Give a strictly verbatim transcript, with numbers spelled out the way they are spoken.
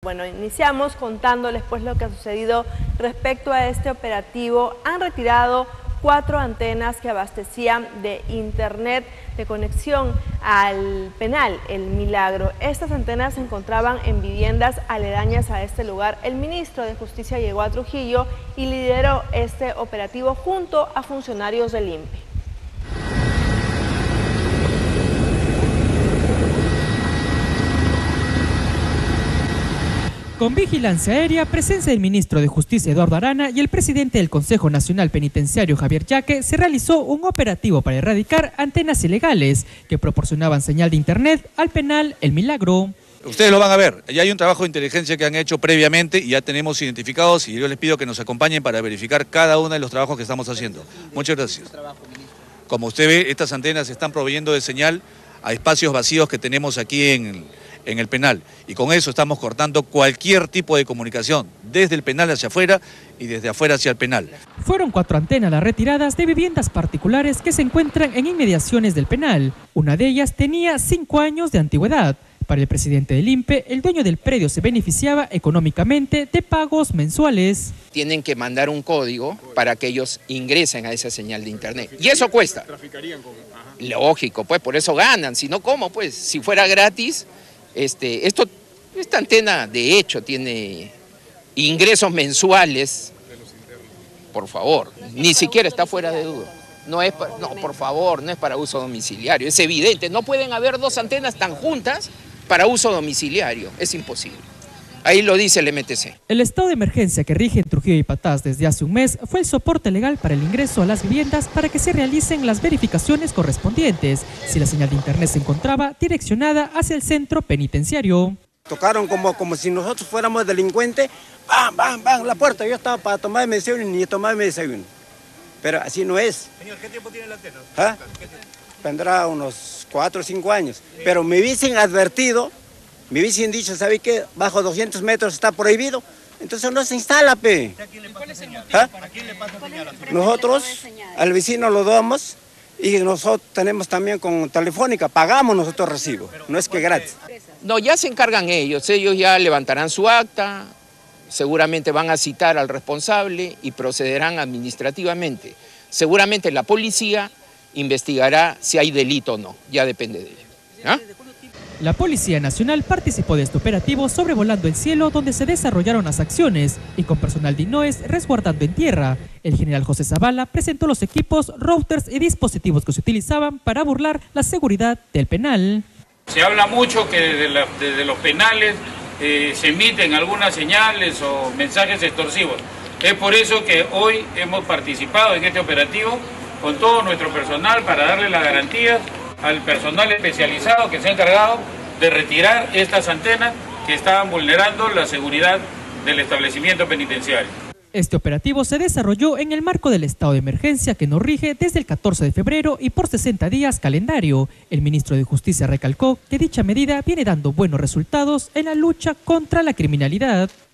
Bueno, iniciamos contándoles pues lo que ha sucedido respecto a este operativo. Han retirado cuatro antenas que abastecían de internet de conexión al penal El Milagro. Estas antenas se encontraban en viviendas aledañas a este lugar. El ministro de Justicia llegó a Trujillo y lideró este operativo junto a funcionarios del I N P E. Con vigilancia aérea, presencia del ministro de Justicia Eduardo Arana y el presidente del Consejo Nacional Penitenciario Javier Yaque, se realizó un operativo para erradicar antenas ilegales que proporcionaban señal de internet al penal El Milagro. Ustedes lo van a ver, ya hay un trabajo de inteligencia que han hecho previamente y ya tenemos identificados, y yo les pido que nos acompañen para verificar cada uno de los trabajos que estamos haciendo. Muchas gracias. Como usted ve, estas antenas están proveyendo de señal a espacios vacíos que tenemos aquí en, en el penal, y con eso estamos cortando cualquier tipo de comunicación, desde el penal hacia afuera y desde afuera hacia el penal. Fueron cuatro antenas las retiradas de viviendas particulares que se encuentran en inmediaciones del penal. Una de ellas tenía cinco años de antigüedad. Para el presidente del I N P E, el dueño del predio se beneficiaba económicamente de pagos mensuales. Tienen que mandar un código para que ellos ingresen a esa señal de internet. Y eso cuesta. ¿Traficarían con? Ajá. Lógico, pues por eso ganan. Si no, ¿cómo? Pues si fuera gratis, este, esto, esta antena de hecho tiene ingresos mensuales. Por favor, ni siquiera está fuera de duda. No, es para, no, por favor, no es para uso domiciliario. Es evidente, no pueden haber dos antenas tan juntas para uso domiciliario, es imposible. Ahí lo dice el M T C. El estado de emergencia que rige en Trujillo y Patás desde hace un mes fue el soporte legal para el ingreso a las viviendas para que se realicen las verificaciones correspondientes, si la señal de internet se encontraba direccionada hacia el centro penitenciario. Tocaron como, como si nosotros fuéramos delincuentes, ¡bam, bam, bam! La puerta, yo estaba para tomarme desayuno y ni tomarme desayuno. Pero así no es. Señor, ¿qué tiempo tiene la antena? ¿Ah? Tendrá unos cuatro o cinco años. Pero me hubiesen advertido, me hubiesen dicho, ¿sabe qué? Bajo doscientos metros está prohibido. Entonces no se instala, pe. ¿A quién le pasa señal? ¿Ah? ¿A quién le pasa señal? Nosotros, al vecino lo damos y nosotros tenemos también con Telefónica, pagamos nosotros recibo. No es que gratis. No, ya se encargan ellos, ellos ya levantarán su acta, seguramente van a citar al responsable y procederán administrativamente. Seguramente la policía investigará si hay delito o no, ya depende de ellos. ¿Ah? La Policía Nacional participó de este operativo sobrevolando el cielo, donde se desarrollaron las acciones y con personal de INOES resguardando en tierra. El general José Zavala presentó los equipos, routers y dispositivos que se utilizaban para burlar la seguridad del penal. Se habla mucho que desde, la, desde los penales eh, se emiten algunas señales o mensajes extorsivos. Es por eso que hoy hemos participado en este operativo con todo nuestro personal para darle las garantías al personal especializado que se ha encargado de retirar estas antenas que estaban vulnerando la seguridad del establecimiento penitenciario. Este operativo se desarrolló en el marco del estado de emergencia que nos rige desde el catorce de febrero y por sesenta días calendario. El ministro de Justicia recalcó que dicha medida viene dando buenos resultados en la lucha contra la criminalidad.